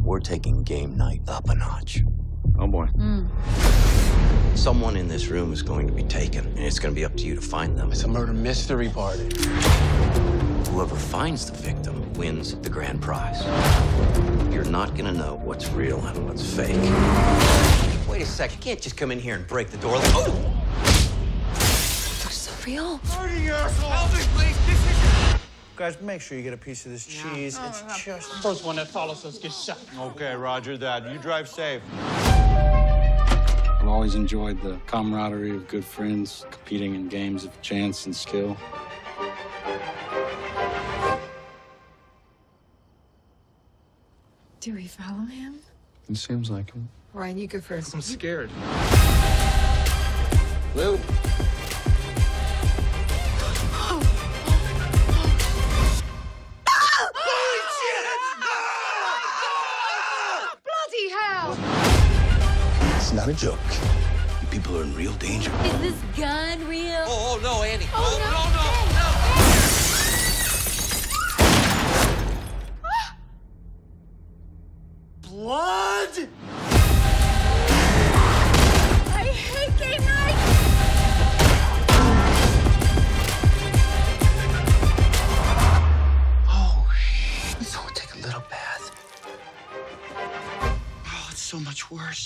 we're taking game night up a notch. Oh, boy. Someone in this room is going to be taken, and it's going to be up to you to find them. It's a murder mystery party. Whoever finds the victim wins the grand prize. You're not going to know what's real and what's fake. Wait a sec. You can't just come in here and break the door. Oh! This is real. Party, asshole! Help me, please. Guys, make sure you get a piece of this cheese. It's just... First one that follows us gets shot. Okay, roger that. You drive safe. I've always enjoyed the camaraderie of good friends competing in games of chance and skill. Do we follow him? It seems like him. Ryan, you go first. I'm scared. Lou. Bloody hell! It's not a joke. You people are in real danger. Is this gun real? Oh, no, Annie. Oh, Blood! I hate game night! Oh, so we'll take a little bath. Oh, it's so much worse.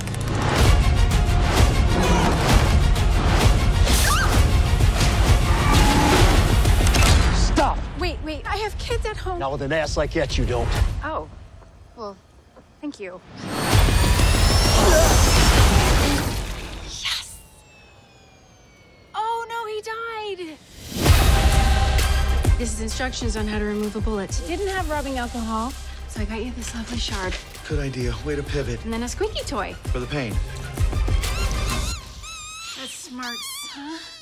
Stop! Wait, I have kids at home. Not with an ass like that, you don't. Oh, well, thank you. Yes! Oh, no, he died. This is instructions on how to remove a bullet. Didn't have rubbing alcohol, so I got you this lovely shard. Good idea. Way to pivot. And then a squeaky toy. For the pain. That's smart, huh?